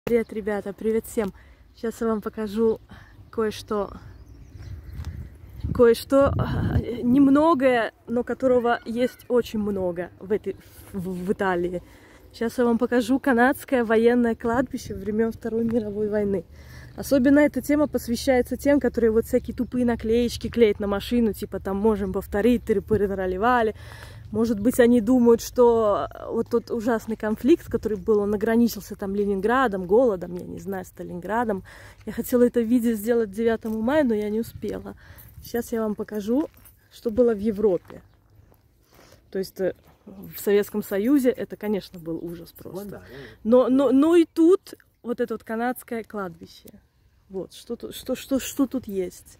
Привет, ребята, привет всем! Сейчас я вам покажу кое-что немногое, но которого есть очень много в Италии. Сейчас я вам покажу канадское военное кладбище времен Второй мировой войны. Особенно эта тема посвящается тем, которые вот всякие тупые наклеечки клеят на машину, типа там можем повторить, тыры-пыры-наливали. Может быть, они думают, что вот тот ужасный конфликт, который был, он ограничился там Ленинградом, голодом, я не знаю, Сталинградом. Я хотела это видео сделать 9 мая, но я не успела. Сейчас я вам покажу, что было в Европе. То есть в Советском Союзе это, конечно, был ужас просто. Но и тут вот это вот канадское кладбище. Вот, что тут есть.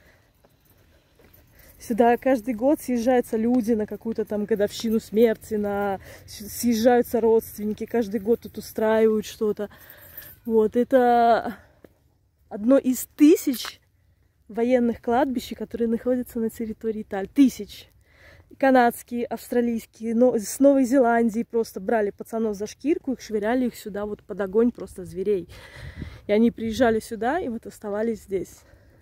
Сюда каждый год съезжаются люди на какую-то там годовщину смерти, съезжаются родственники, каждый год тут устраивают что-то. Вот, это одно из 1000 военных кладбищ, которые находятся на территории Италии. 1000. Канадские, австралийские, с Новой Зеландии просто брали пацанов за шкирку, их швыряли их сюда вот под огонь просто зверей. И они приезжали сюда и вот оставались здесь.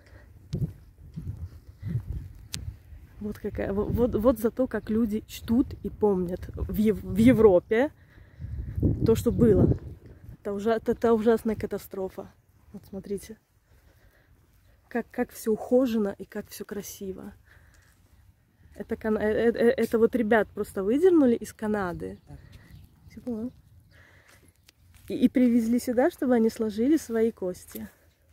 Вот какая, вот за то, как люди чтут и помнят в Европе то, что было. Это ужасная катастрофа. Вот смотрите, как все ухожено и как все красиво. Это вот ребят просто выдернули из Канады и привезли сюда, чтобы они сложили свои кости.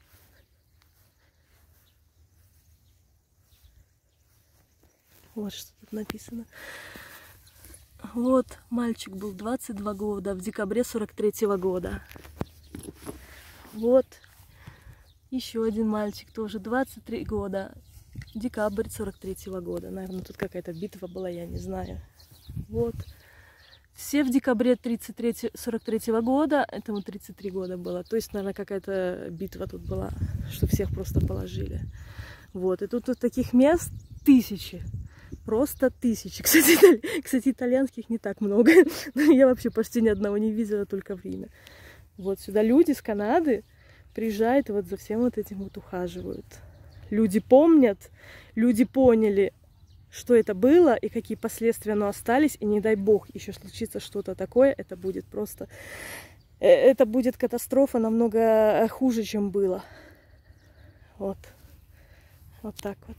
Вот что тут написано. Вот, мальчик был 22 года, в декабре 43-го года. Вот, еще один мальчик, тоже 23 года, декабрь 43-го года. Наверное, тут какая-то битва была, я не знаю. Вот, все в декабре 43-го года, этому 33 года было. То есть, наверное, какая-то битва тут была, что всех просто положили. Вот, и тут таких мест 1000. Просто 1000. Кстати, итальянских не так много. Я вообще почти ни одного не видела, только в Риме. Вот сюда люди с Канады приезжают и вот за всем вот этим вот ухаживают. Люди помнят, люди поняли, что это было и какие последствия оно остались. И не дай бог еще случится что-то такое, это будет просто... Это будет катастрофа намного хуже, чем было. Вот. Вот так вот.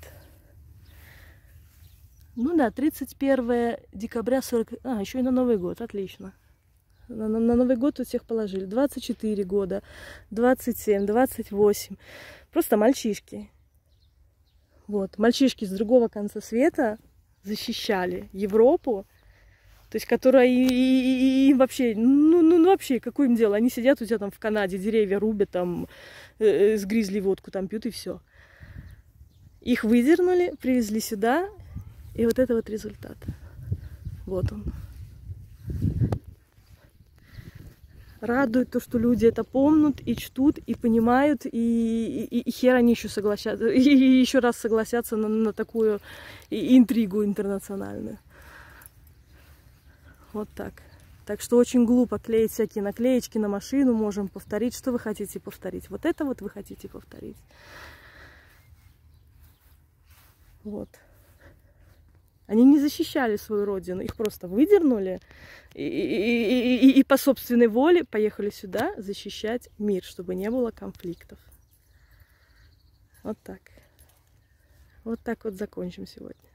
Ну да, 31 декабря 40... А, еще и на Новый год, отлично. На Новый год тут всех положили. 24 года, 27, 28. Просто мальчишки. Вот, мальчишки с другого конца света защищали Европу. То есть, которая им вообще, ну вообще, какое им дело? Они сидят у тебя там в Канаде, деревья рубят, там, с гризли водку там пьют и все. Их выдернули, привезли сюда. И вот это вот результат. Вот он. Радует то, что люди это помнят и чтут, и понимают, и хер они еще согласятся, и еще раз согласятся на такую интригу интернациональную. Вот так. Так что очень глупо клеить всякие наклеечки на машину, можем повторить. Что вы хотите повторить? Вот это вот вы хотите повторить. Вот. Они не защищали свою родину, их просто выдернули и по собственной воле поехали сюда защищать мир, чтобы не было конфликтов. Вот так. Вот так вот закончим сегодня.